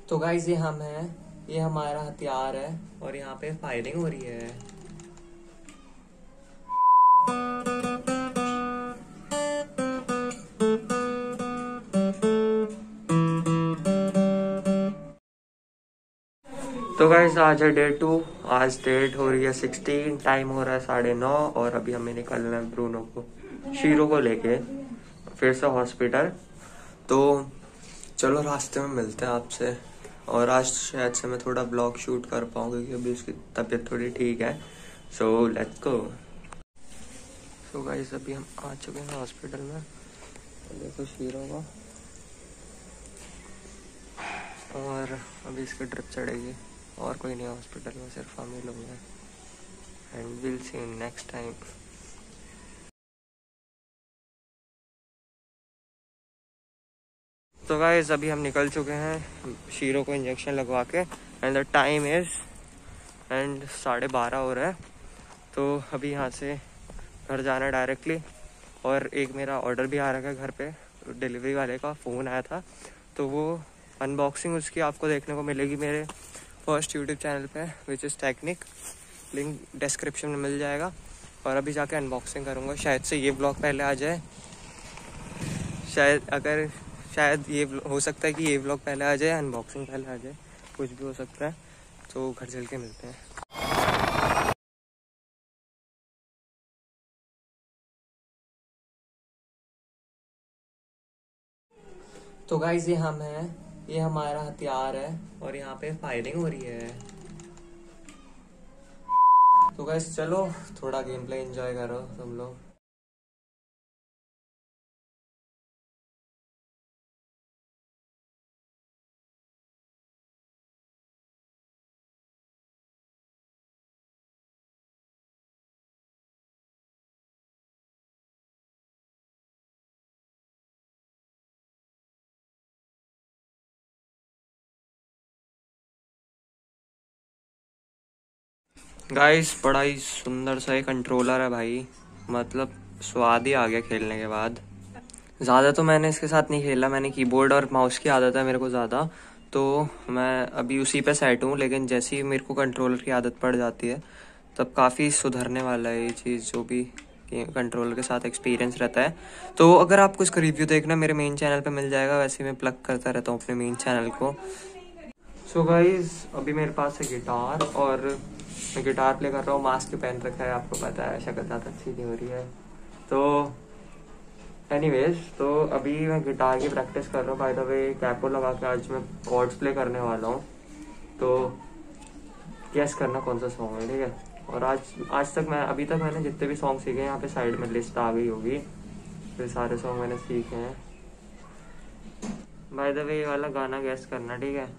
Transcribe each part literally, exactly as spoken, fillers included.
तो गाइस ये हम हैं, ये हमारा हथियार है और यहाँ पे फायरिंग हो रही है। तो गाइस आज है डे टू। आज डेट हो रही है सिक्सटीन, टाइम हो रहा है साढ़े नौ और अभी हमें निकलना है ब्रूनो को, शीरो को लेके फिर से हॉस्पिटल। तो चलो रास्ते में मिलते हैं आपसे। और आज शायद से मैं थोड़ा ब्लॉग शूट कर पाऊँ क्योंकि अभी उसकी तबीयत थोड़ी ठीक है। So let's go. So guys अभी हम आ चुके हैं हॉस्पिटल में। देखो शीरो का, और अभी इसकी ड्रिप चढ़ेगी और कोई नहीं हॉस्पिटल में, सिर्फ हम ही लोग हैं। And will see in next time. तो गाइस अभी हम निकल चुके हैं शीरो को इंजेक्शन लगवा के। And the time is and साढ़े बारह हो रहा है। तो अभी यहाँ से घर जाना है डायरेक्टली। और एक मेरा ऑर्डर भी आ रहा है घर पे, डिलीवरी वाले का फ़ोन आया था, तो वो अनबॉक्सिंग उसकी आपको देखने को मिलेगी मेरे फर्स्ट यूट्यूब चैनल पे which is technique. Link description में मिल जाएगा। और अभी जाके अनबॉक्सिंग करूँगा। शायद से ये ब्लॉग पहले आ जाए, शायद अगर शायद ये हो सकता है कि ये व्लॉग पहले आ जाए, अनबॉक्सिंग पहले आ जाए, कुछ भी हो सकता है। तो घर चल के मिलते हैं। तो गाइस ये हम हैं, ये हमारा हथियार है और यहाँ पे फायरिंग हो रही है। तो गाइस चलो थोड़ा गेम प्ले एंजॉय करो तुम लोग। गाइस बड़ा ही सुंदर सा कंट्रोलर है भाई, मतलब स्वाद ही आ गया खेलने के बाद। ज़्यादा तो मैंने इसके साथ नहीं खेला, मैंने कीबोर्ड और माउस की आदत है मेरे को ज़्यादा, तो मैं अभी उसी पे सेट हूँ। लेकिन जैसे ही मेरे को कंट्रोलर की आदत पड़ जाती है तब काफ़ी सुधरने वाला है ये चीज़, जो भी कंट्रोलर के साथ एक्सपीरियंस रहता है। तो अगर आपको इसका रिव्यू देखना मेरे मेन चैनल पे मिल जाएगा, वैसे मैं प्लग करता रहता हूँ अपने मेन चैनल को। सो so गाइज अभी मेरे पास है गिटार और मैं गिटार प्ले कर रहा हूँ। मास्क पहन रखा है, आपको पता है शक्ल ज़्यादा अच्छी नहीं हो रही है। तो एनीवेज, तो अभी मैं गिटार की प्रैक्टिस कर रहा हूँ। बाय द वे कैपो लगा के आज मैं कॉर्ड्स प्ले करने वाला हूँ, तो गेस करना कौन सा सॉन्ग है, ठीक है। और आज आज तक मैं अभी तक मैंने जितने भी सॉन्ग सीखे हैं, यहाँ पे साइड में लिस्ट आ गई होगी, तो सारे सॉन्ग मैंने सीखे हैं। बाय द वे ये वाला गाना गेस करना, ठीक है।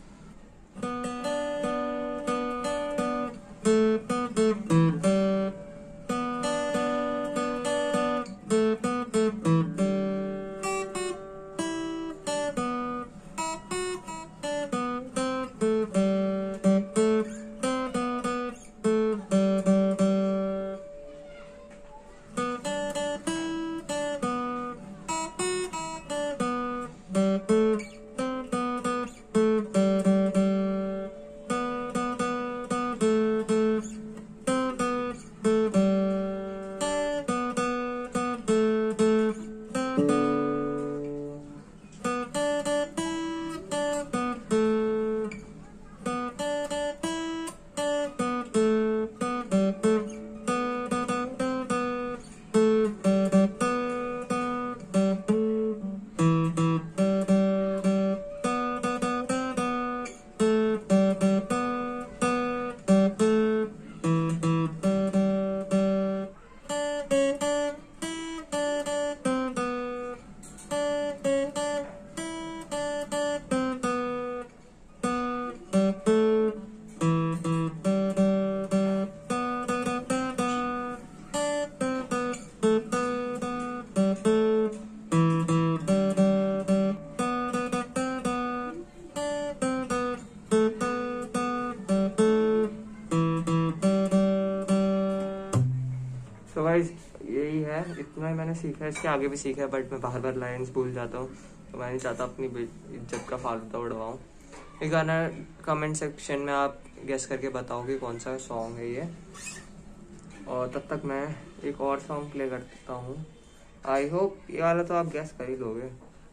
गाइस यही है, इतना ही मैंने सीखा है। इसके आगे भी सीखा है बट मैं बार बार लाइंस भूल जाता हूँ, तो मैं नहीं चाहता अपनी इज्जत का फालतू उड़वाऊँ। ये गाना कमेंट सेक्शन में आप गेस करके बताओ कि कौन सा सॉन्ग है ये। और तब तक मैं एक और सॉन्ग प्ले करता हूँ। आई होप ये वाला तो आप गेस कर ही लोगे।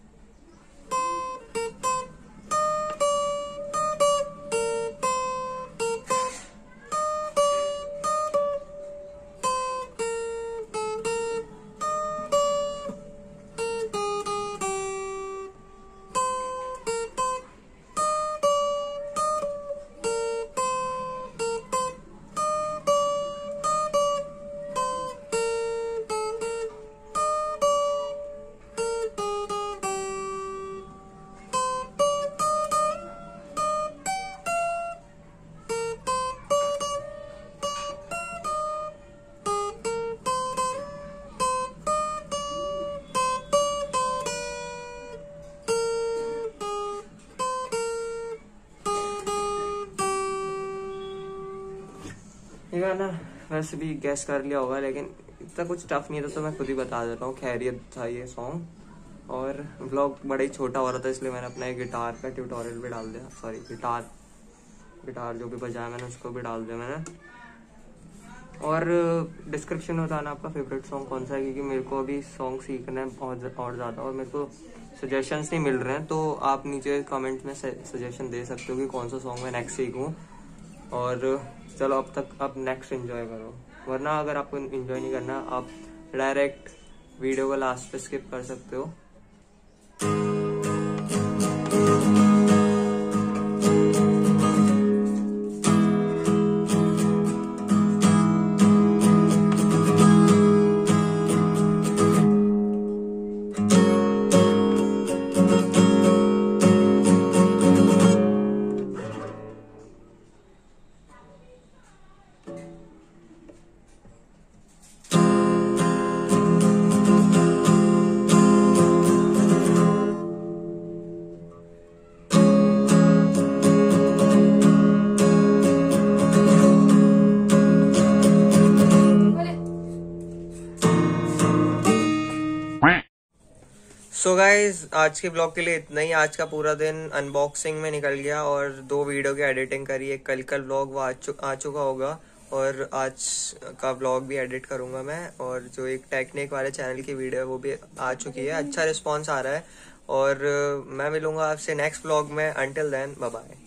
ये गाना वैसे भी गैस कर लिया होगा, लेकिन इतना कुछ टफ नहीं था तो मैं खुद ही बता देता हूँ। खैरियत था ये सॉन्ग। और व्लॉग बड़ा ही छोटा हो रहा था, इसलिए मैंने अपना एक गिटार का ट्यूटोरियल भी डाल दिया। सॉरी, गिटार गिटार जो भी बजाया मैंने उसको भी डाल दिया मैंने। और डिस्क्रिप्शन में बताना आपका फेवरेट सॉन्ग कौन सा है, क्योंकि मेरे को अभी सॉन्ग सीखना है बहुत और ज़्यादा, और मेरे को सजेशंस नहीं मिल रहे हैं। तो आप नीचे कमेंट में सजेशन दे सकते हो कि कौन सा सॉन्ग मैं नेक्स्ट सीखूँ। और चलो अब तक अब नेक्स्ट एंजॉय करो, वरना अगर आपको एंजॉय नहीं करना आप डायरेक्ट वीडियो को लास्ट पे स्किप कर सकते हो। सो so गाइज आज के ब्लॉग के लिए इतना ही। आज का पूरा दिन अनबॉक्सिंग में निकल गया और दो वीडियो की एडिटिंग करी। एक कल कल ब्लॉग वो आ, चु, आ चुका होगा, और आज का ब्लॉग भी एडिट करूंगा मैं। और जो एक टेक्निक वाले चैनल की वीडियो है वो भी आ चुकी है। अच्छा रिस्पॉन्स आ रहा है, और मैं मिलूंगा आपसे नेक्स्ट ब्लॉग में। Until then bye bye.